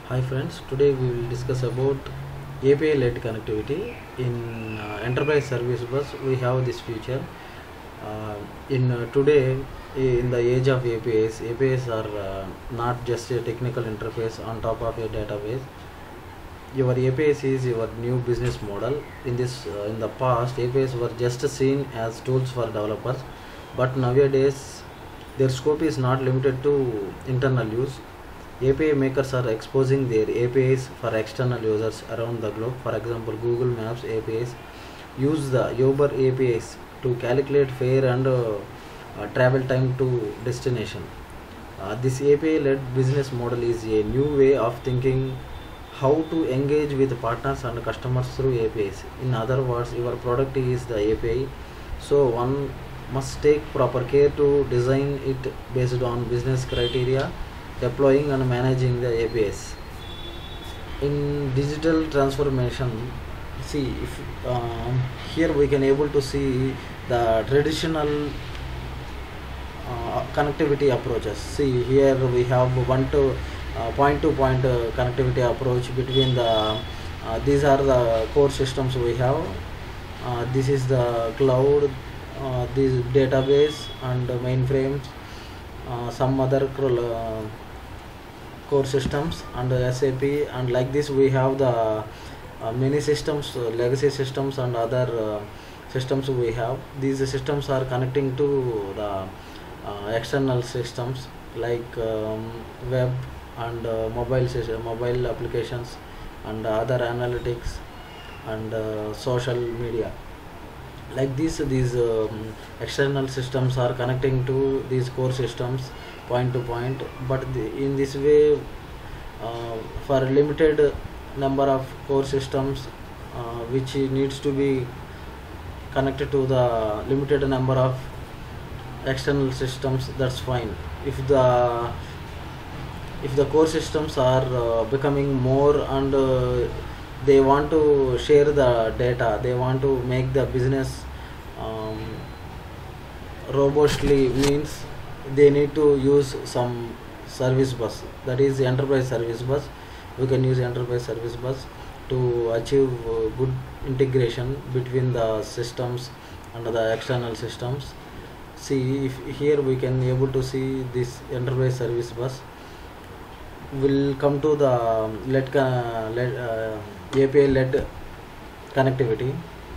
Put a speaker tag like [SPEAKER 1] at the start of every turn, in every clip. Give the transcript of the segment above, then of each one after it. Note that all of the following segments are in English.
[SPEAKER 1] Hi friends, today we will discuss about API-led connectivity. In enterprise service bus, we have this feature. In today, in the age of APIs, APIs are not just a technical interface on top of a database. Your APIs is your new business model. In the past, APIs were just seen as tools for developers, but nowadays their scope is not limited to internal use. API makers are exposing their APIs for external users around the globe. For example, Google Maps APIs use the Uber APIs to calculate fare and travel time to destination. This API-led business model is a new way of thinking how to engage with partners and customers through APIs. In other words, your product is the API, so one must take proper care to design it based on business criteria, deploying and managing the APIs. In digital transformation, see if here we can able to see the traditional connectivity approaches. See here we have one to point connectivity approach between the these are the core systems we have. This is the cloud, this database and mainframes, some other core systems and SAP, and like this we have the many systems, legacy systems and other systems we have. These systems are connecting to the external systems like web and mobile applications and other analytics and social media. Like this, these external systems are connecting to these core systems point to point, but in this way for a limited number of core systems which needs to be connected to the limited number of external systems, that's fine. If the core systems are becoming more and they want to share the data, they want to make the business robustly, means they need to use some service bus, that is enterprise service bus. We can use enterprise service bus to achieve good integration between the systems and the external systems. See if here we can able to see this enterprise service bus will come to the API led connectivity.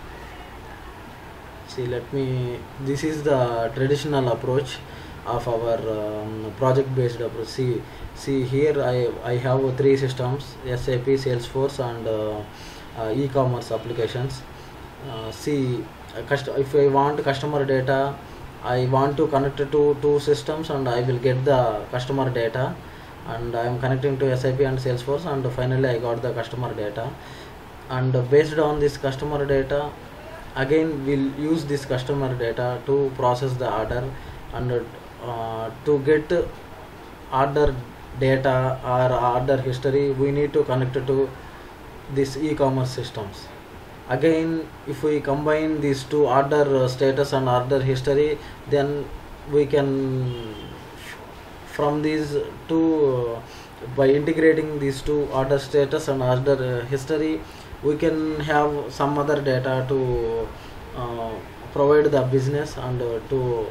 [SPEAKER 1] See, this is the traditional approach of our project based approach. See here I have three systems: SAP, Salesforce and e-commerce applications. See, if I want customer data, I want to connect to two systems and I will get the customer data, and I am connecting to SAP and Salesforce, and finally I got the customer data. And based on this customer data, again we'll use this customer data to process the order, and to get order data or order history we need to connect to this e-commerce systems. Again, if we combine these two, order status and order history, then we can from these two by integrating these two, order status and order history, we can have some other data to provide the business and to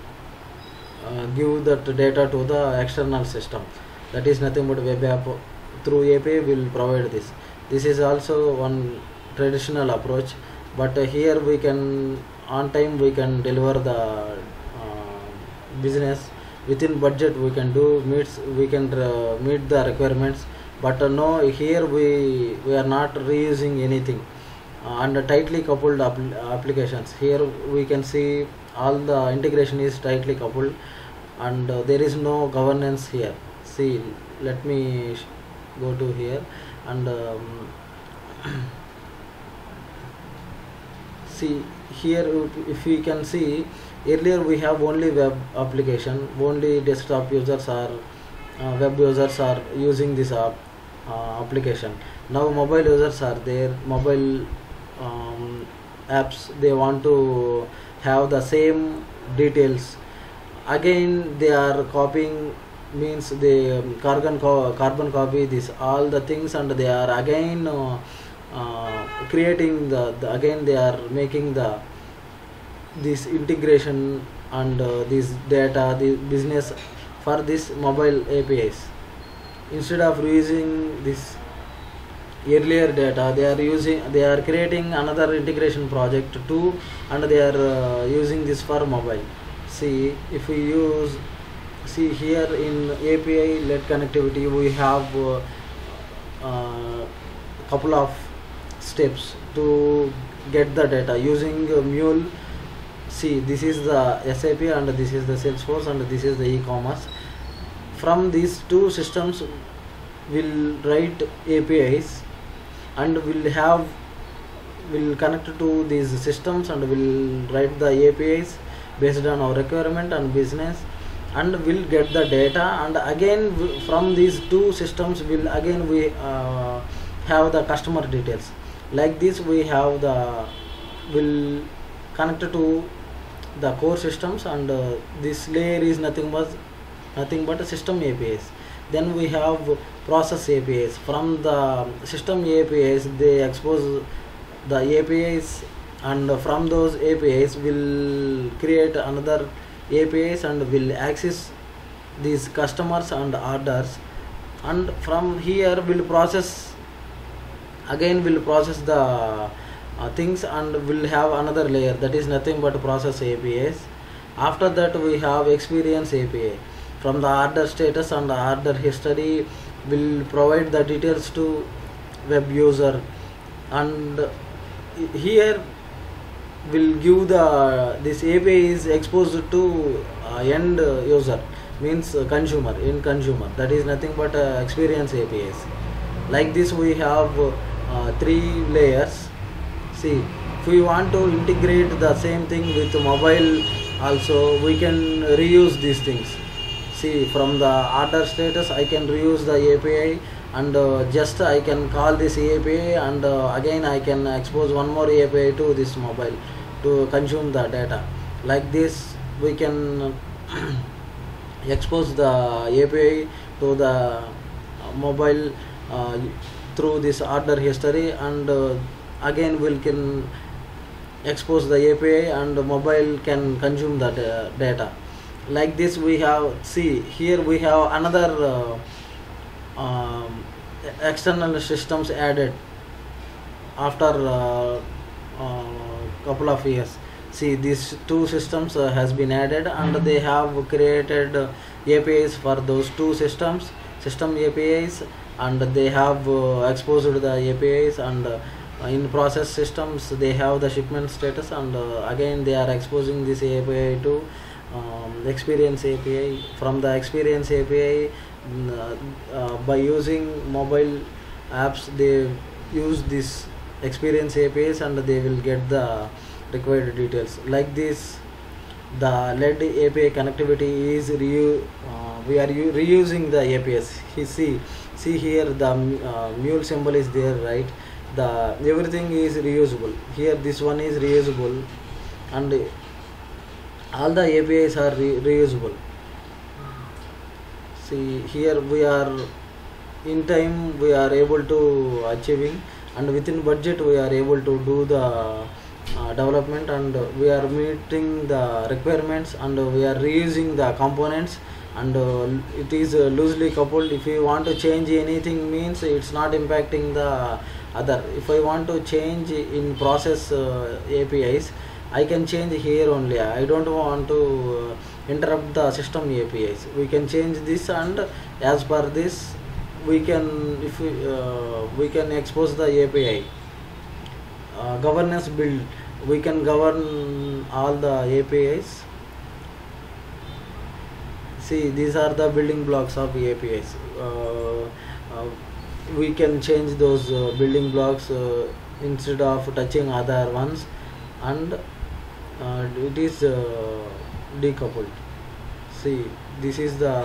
[SPEAKER 1] give that data to the external system. That is nothing but web app. Through API will provide this. This is also one traditional approach, but here we can on time we can deliver the business within budget. We can meet the requirements, but no, here we are not reusing anything. And tightly coupled applications, here we can see all the integration is tightly coupled, and there is no governance here. See, let me go to here and see here. If we can see, earlier we have only web application, only desktop users are web users are using this application. Now mobile users are there, mobile apps, they want to have the same details. Again they are copying means they carbon copy this all the things, and they are again creating again they are making this integration and this data, the business for this mobile APIs. Instead of using this earlier data, they are creating another integration project too, and they are using this for mobile. See, if we see here in API led connectivity, we have couple of steps to get the data using Mule. See, this is the SAP and this is the Salesforce and this is the e-commerce. From these two systems will write APIs and will connect to these systems and will write the APIs based on our requirement and business, and will get the data, and again from these two systems will again we have the customer details. Like this we have will connect to the core systems, and this layer is nothing but system APIs. Then we have process APIs. From the system APIs they expose the APIs, and from those APIs will create another APIs and will access these customers and orders, and from here will process the things, and will have another layer that is nothing but process APIs. After that we have experience API. From the order status and the order history will provide the details to web user, and here will give this API is exposed to end user, means consumer, that is nothing but experience APIs. Like this we have 3 layers. See, if we want to integrate the same thing with mobile also, we can reuse these things. See, from the order status I can reuse the API, and just I can call this API, and again I can expose one more API to this mobile to consume the data. Like this we can expose the API to the mobile through this order history, and again we can expose the API and mobile can consume the data. Like this we have, see here we have another external systems added after couple of years. See, these 2 systems has been added, and they have created APIs for those 2 systems, system APIs, and they have exposed the APIs, and in process systems they have the shipment status, and again they are exposing this API to experience API. From the experience API, by using mobile apps they use this experience APIs, and they will get the required details. Like this the LED API connectivity is we are reusing the APIs. See here the mule symbol is there, right? Everything is reusable. Here this one is reusable, and all the APIs are reusable. See, here we are in time we are able to achieving, and within budget we are able to do the development, and we are meeting the requirements, and we are reusing the components, and it is loosely coupled. If you want to change anything, means it's not impacting the other. If I want to change in process APIs, I can change here only. I don't want to interrupt the system APIs. We can change this, and as per this we can, if we can expose the API. Governance build, we can govern all the APIs. See, these are the building blocks of APIs. We can change those building blocks instead of touching other ones, and it is decoupled. See, this is the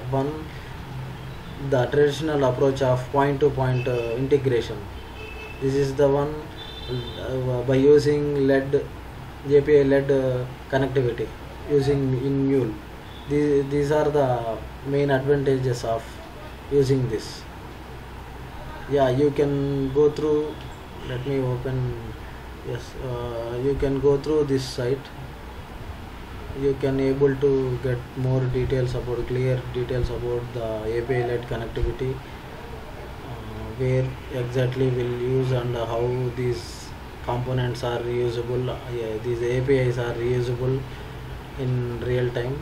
[SPEAKER 1] traditional approach of point-to-point integration. This is the one by using API led connectivity using in Mule. These are the main advantages of using this. Yeah, you can go through, let me open. Yes, you can go through this site. You can able to get more details about, clear details about the API led connectivity, where exactly we'll use and how these components are reusable. Yeah, these APIs are reusable in real time.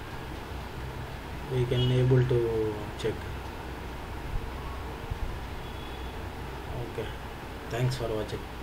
[SPEAKER 1] We can able to check. Okay, thanks for watching.